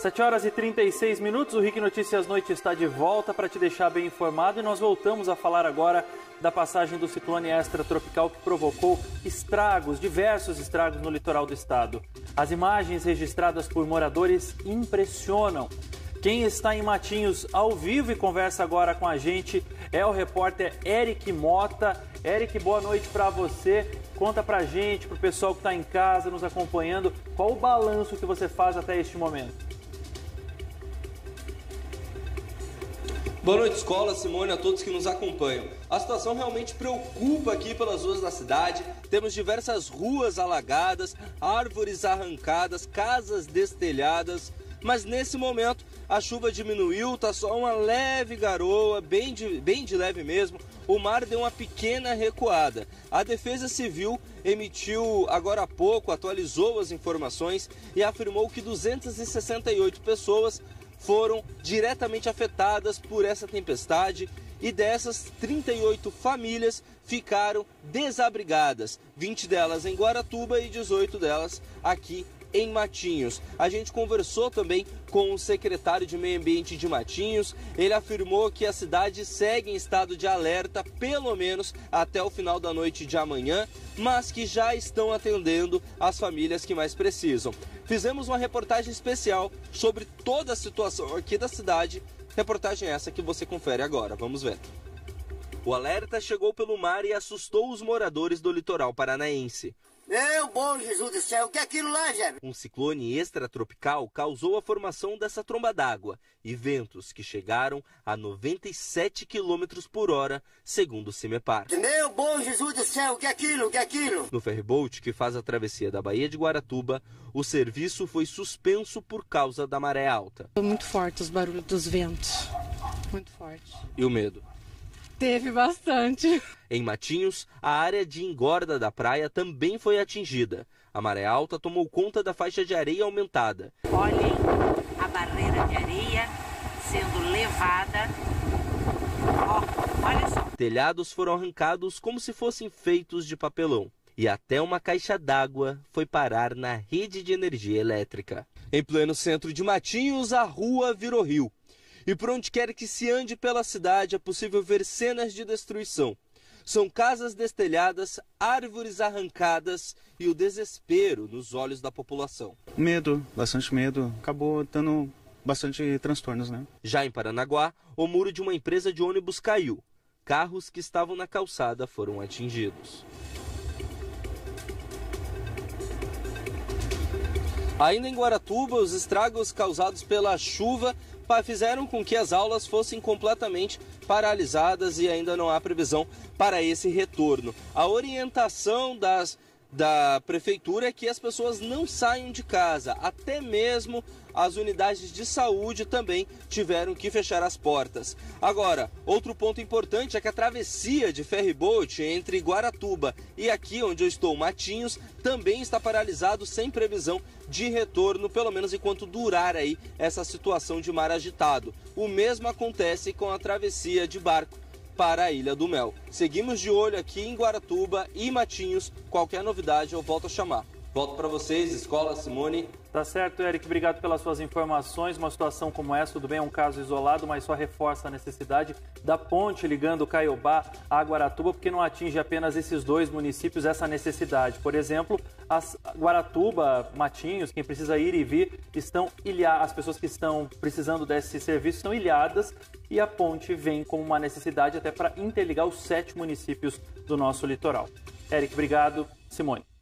7h36, o RIC Notícias Noite está de volta para te deixar bem informado e nós voltamos a falar agora da passagem do ciclone extratropical que provocou estragos, diversos estragos no litoral do estado. As imagens registradas por moradores impressionam. Quem está em Matinhos ao vivo e conversa agora com a gente é o repórter Eric Mota. Eric, boa noite para você. Conta pra gente, pro pessoal que está em casa nos acompanhando, qual o balanço que você faz até este momento? Boa noite, escola, Simone, a todos que nos acompanham. A situação realmente preocupa aqui pelas ruas da cidade. Temos diversas ruas alagadas, árvores arrancadas, casas destelhadas. Mas nesse momento a chuva diminuiu, tá só uma leve garoa, bem de leve mesmo. O mar deu uma pequena recuada. A Defesa Civil emitiu agora há pouco, atualizou as informações e afirmou que 268 pessoas foram diretamente afetadas por essa tempestade e dessas 38 famílias ficaram desabrigadas, 20 delas em Guaratuba e 18 delas aqui em Matinhos. A gente conversou também com o secretário de Meio Ambiente de Matinhos. Ele afirmou que a cidade segue em estado de alerta pelo menos até o final da noite de amanhã, mas que já estão atendendo as famílias que mais precisam. Fizemos uma reportagem especial sobre toda a situação aqui da cidade. Reportagem essa que você confere agora. Vamos ver. O alerta chegou pelo mar e assustou os moradores do litoral paranaense. Meu bom Jesus do céu, o que é aquilo lá, Jé? Um ciclone extratropical causou a formação dessa tromba d'água e ventos que chegaram a 97 km por hora, segundo o CIMEPAR. Meu bom Jesus do céu, o que é aquilo, o que é aquilo? No ferryboat que faz a travessia da Baía de Guaratuba, o serviço foi suspenso por causa da maré alta. Foi muito forte os barulhos dos ventos, muito forte. E o medo? Teve bastante. Em Matinhos, a área de engorda da praia também foi atingida. A maré alta tomou conta da faixa de areia aumentada. Olhem a barreira de areia sendo levada. Olha só. Telhados foram arrancados como se fossem feitos de papelão. E até uma caixa d'água foi parar na rede de energia elétrica. Em pleno centro de Matinhos, a rua virou rio. E por onde quer que se ande pela cidade é possível ver cenas de destruição. São casas destelhadas, árvores arrancadas e o desespero nos olhos da população. Medo, bastante medo. Acabou dando bastante transtornos, né? Já em Paranaguá, o muro de uma empresa de ônibus caiu. Carros que estavam na calçada foram atingidos. Ainda em Guaratuba, os estragos causados pela chuva fizeram com que as aulas fossem completamente paralisadas e ainda não há previsão para esse retorno. A orientação da prefeitura é que as pessoas não saiam de casa, até mesmo as unidades de saúde também tiveram que fechar as portas. Agora, outro ponto importante é que a travessia de ferryboat entre Guaratuba e aqui onde eu estou, Matinhos, também está paralisado sem previsão de retorno, pelo menos enquanto durar aí essa situação de mar agitado. O mesmo acontece com a travessia de barco para a Ilha do Mel. Seguimos de olho aqui em Guaratuba e Matinhos. Qualquer novidade eu volto a chamar. Volto para vocês, escola, Simone. Tá certo, Eric. Obrigado pelas suas informações. Uma situação como essa, tudo bem, é um caso isolado, mas só reforça a necessidade da ponte ligando Caiobá a Guaratuba, porque não atinge apenas esses dois municípios essa necessidade. Por exemplo, Guaratuba, Matinhos, quem precisa ir e vir, estão ilhadas. As pessoas que estão precisando desse serviço estão ilhadas e a ponte vem como uma necessidade até para interligar os 7 municípios do nosso litoral. Eric, obrigado. Simone.